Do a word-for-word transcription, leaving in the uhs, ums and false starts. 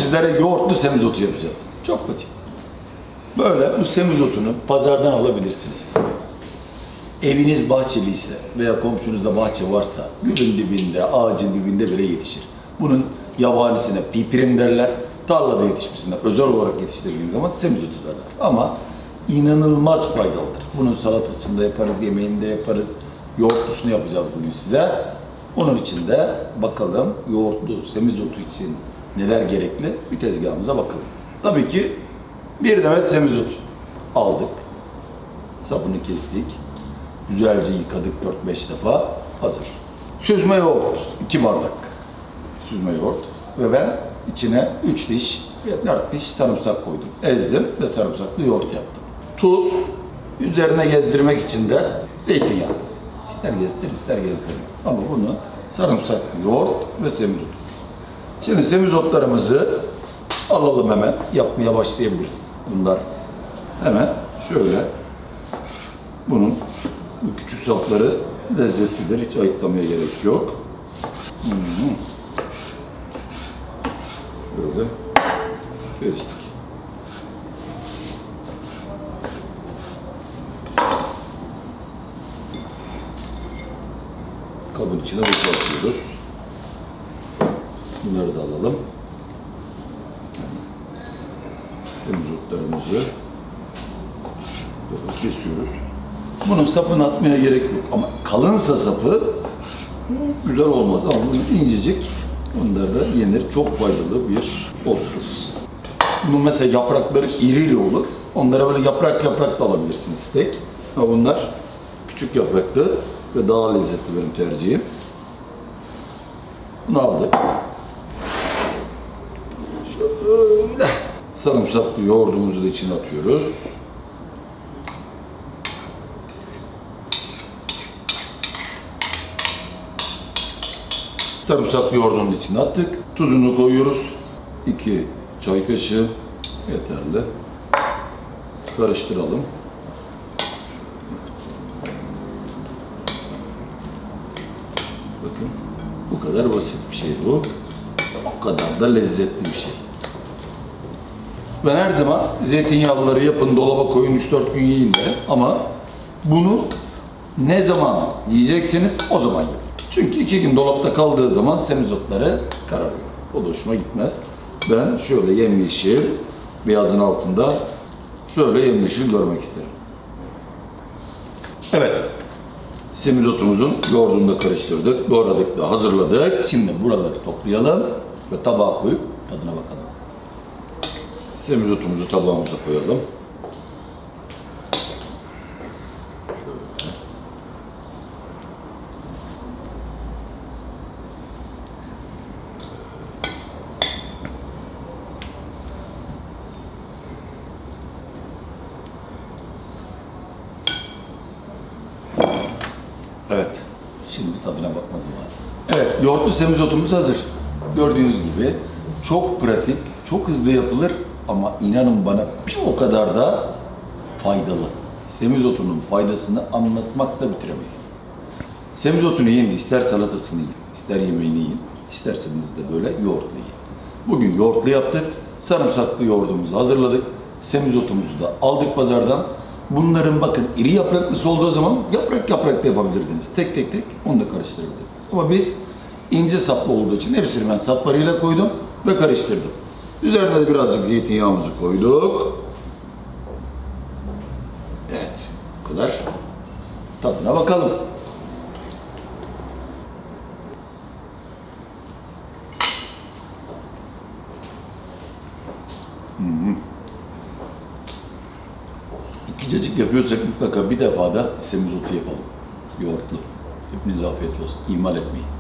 sizlere yoğurtlu semizotu yapacağız. Çok basit. Böyle bu semizotunu pazardan alabilirsiniz. Eviniz bahçeliyse veya komşunuzda bahçe varsa gülün dibinde, ağacın dibinde bile yetişir. Bunun yabanisine pipirim derler. Tarlada yetişmesine özel olarak yetiştirdiğiniz zaman semizotu derler. Ama inanılmaz faydalıdır. Bunun salatasını da yaparız, yemeğini de yaparız. Yoğurtlusunu yapacağız bugün size. Onun için de bakalım yoğurtlu semizotu için neler gerekli bir tezgahımıza bakalım. Tabii ki bir demet semizotu aldık. Sapını kestik. Güzelce yıkadık dört beş defa. Hazır. Süzme yoğurt iki bardak. Süzme yoğurt. Ve ben içine üç diş ve dört diş sarımsak koydum. Ezdim ve sarımsaklı yoğurt yaptım. Tuz, üzerine gezdirmek için de zeytinyağı. İster gezdir, ister gezdirme. Ama bunu sarımsaklı yoğurt ve semizot. Şimdi semizotlarımızı alalım hemen. Yapmaya başlayabiliriz. Bunlar hemen şöyle. Bunun bu küçük sapları lezzetlidir. Hiç ayıklamaya gerek yok. Hmm. Böyle kestik. Kabın içine boşaltıyoruz. Bunları da alalım. Semizotlarımızı böyle kesiyoruz. Bunun sapını atmaya gerek yok ama kalınsa sapı güzel olmaz ama bunun incecik, onlar da yenir. Çok faydalı bir ottur. Bunun mesela yaprakları iri iri olur. Onlara böyle yaprak yaprak da alabilirsiniz tek. Ama bunlar küçük yapraklı ve daha lezzetli benim tercihim. Bunu aldık. Şöyle sarımsaklı yoğurdumuzu da içine atıyoruz. Sarımsaklı yoğurdun içine attık. Tuzunu koyuyoruz. iki çay kaşığı yeterli. Karıştıralım. Bakın bu kadar basit bir şey bu. O kadar da lezzetli bir şey. Ben her zaman zeytinyağlıları yapın, dolaba koyun, üç dört gün yiyin derim. Ama bunu ne zaman yiyeceksiniz o zaman yiyin. Çünkü iki gün dolapta kaldığı zaman semizotları kararıyor. O da hoşuma gitmez. Ben şöyle yemyeşil, beyazın altında şöyle yemyeşil görmek isterim. Evet, semizotumuzun yoğurdunu da karıştırdık, doğradık da hazırladık. Şimdi buraları toplayalım ve tabağa koyup tadına bakalım. Semizotumuzu tabağımıza koyalım. Evet, şimdi tadına bakma zamanı. Evet, yoğurtlu semizotumuz hazır. Gördüğünüz gibi çok pratik, çok hızlı yapılır ama inanın bana bir o kadar da faydalı. Semizotunun faydasını anlatmakla bitiremeyiz. Semizotunu yiyin, ister salatasını yiyin, ister yemeğini yiyin, isterseniz de böyle yoğurtlu yiyin. Bugün yoğurtlu yaptık, sarımsaklı yoğurdumuzu hazırladık, semizotumuzu da aldık pazardan. Bunların bakın iri yapraklısı olduğu zaman yaprak yaprak da yapabilirdiniz. Tek tek tek onu da karıştırabilirdiniz. Ama biz ince saplı olduğu için hepsini ben saplarıyla koydum ve karıştırdım. Üzerine de birazcık zeytinyağımızı koyduk. Evet, bu kadar. Tadına bakalım. Hmm. İki cacık yapıyorsak mutlaka bir defa da semizotu yapalım. Yoğurtlu. Hepinize afiyet olsun. İhmal etmeyin.